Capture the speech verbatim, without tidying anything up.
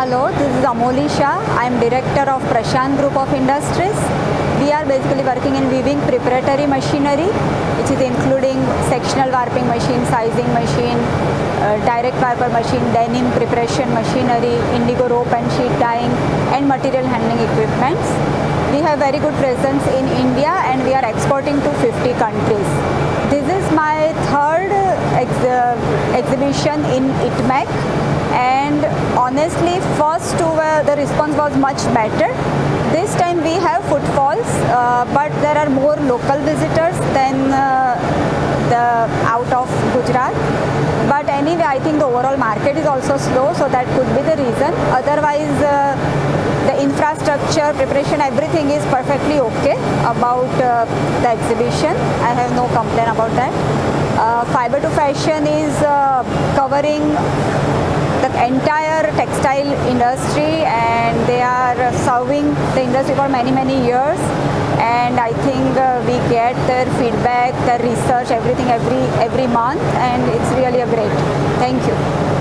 Hello, this is Amoli Shah. I am Director of Prashant Group of Industries. We are basically working in weaving preparatory machinery, which is including sectional warping machine, sizing machine, uh, direct warper machine, denim preparation machinery, indigo rope and sheet dyeing, and material handling equipments. We have very good presence in India and we are exporting to fifty countries. This is my third ex uh, exhibition in I T M A C, and honestly first two were, the response was much better. This time we have footfalls, uh, but there are more local visitors than uh, the out of Gujarat. But anyway, I think the overall market is also slow, so that could be the reason. Otherwise, uh, the infrastructure, preparation, everything is perfectly okay about uh, the exhibition. I have no complaint about that. Uh, Fiber to Fashion is uh, covering the entire textile industry, and they are serving the industry for many many years, and I think uh, we get their feedback, their research, everything every every month, and it's really a great. Thank you.